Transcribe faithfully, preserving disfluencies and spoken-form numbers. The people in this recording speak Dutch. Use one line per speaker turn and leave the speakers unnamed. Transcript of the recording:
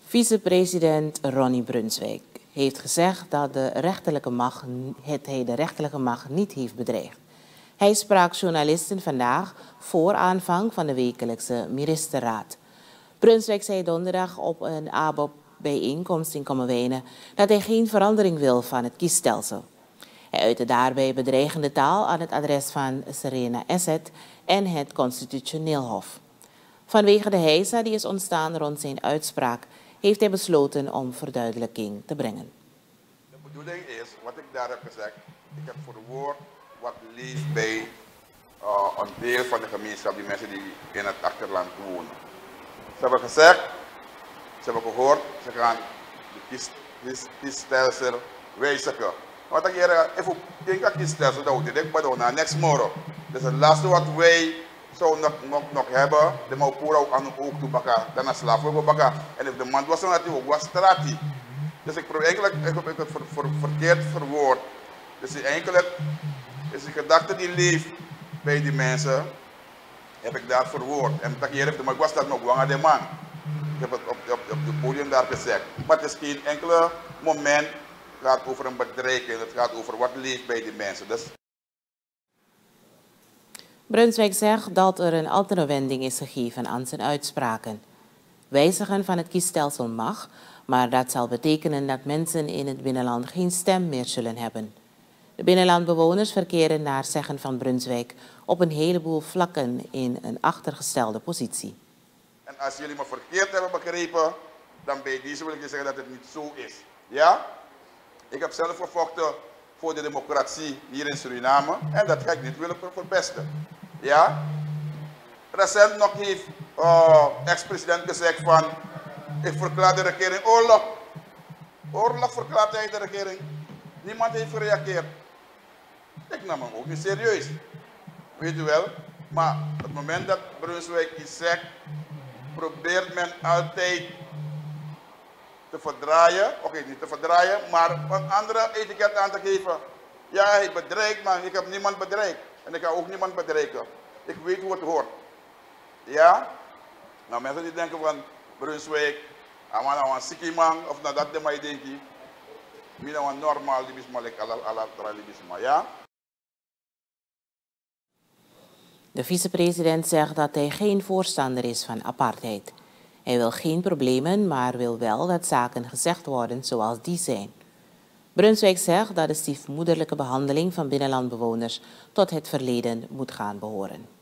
Vicepresident Ronnie Brunswijk heeft gezegd dat de rechterlijke macht, het hij de rechterlijke macht niet heeft bedreigd. Hij sprak journalisten vandaag voor aanvang van de wekelijkse ministerraad. Brunswijk zei donderdag op een A B O P-bijeenkomst in Kommerwijnen dat hij geen verandering wil van het kiesstelsel. Hij uitte daarbij bedreigende taal aan het adres van Serena Asset en het Constitutioneel Hof. Vanwege de heisa die is ontstaan rond zijn uitspraak, heeft hij besloten om verduidelijking te brengen.
De bedoeling is, wat ik daar heb gezegd, ik heb verwoord wat leeft bij uh, een deel van de gemeenschap, die mensen die in het achterland wonen. Ze hebben gezegd, ze hebben gehoord, ze gaan de kies, kies, kiesstelsel wijzigen. Wat ik hier even denk aan kiesstelsel, dat ik denk maar naar next morgen. Dus het laatste wat wij zo nog, nog, nog hebben, de Maupura aan de oog toe bakken, dan is slaaf ook bakken. En if de man was natuurlijk ook was strati. Dus ik probeer eigenlijk, ik heb het ver, ver, verkeerd verwoord. Dus eigenlijk is de gedachte die leeft bij die mensen, heb ik daar verwoord. En dat hier heeft de man was dat nog wel aan de man. Ik heb het op, op, op het podium daar gezegd. Maar het is geen enkele moment, het gaat over een bedreiging, het gaat over wat leeft bij die mensen. Dus
Brunswijk zegt dat er een andere wending is gegeven aan zijn uitspraken. Wijzigen van het kiesstelsel mag, maar dat zal betekenen dat mensen in het binnenland geen stem meer zullen hebben. De binnenlandbewoners verkeren naar zeggen van Brunswijk op een heleboel vlakken in een achtergestelde positie.
En als jullie me verkeerd hebben begrepen, dan bij deze wil ik je zeggen dat het niet zo is. Ja? Ik heb zelf gevochten voor de democratie hier in Suriname en dat ga ik niet willen verpesten. Ja? Recent nog heeft uh, ex-president gezegd van, ik verklaar de regering oorlog. Oorlog verklaart hij de regering. Niemand heeft gereageerd. Ik nam hem ook niet serieus. Weet u wel? Maar op het moment dat Brunswijk iets zegt, probeert men altijd te verdraaien. Oké, okay, niet te verdraaien, maar een andere etiket aan te geven. Ja, hij bedreigt, maar ik heb niemand bedreigd. En ik ga ook niemand bedreigen. Ik weet hoe het hoort. Ja? Nou, mensen die denken van Brunswijk, aan een sikkie man, of naar dat de mij denk ik. Mina een normaal libisma, like ala libisma, ja?
De vicepresident zegt dat hij geen voorstander is van apartheid. Hij wil geen problemen, maar wil wel dat zaken gezegd worden zoals die zijn. Brunswijk zegt dat de stiefmoederlijke behandeling van binnenlandbewoners tot het verleden moet gaan behoren.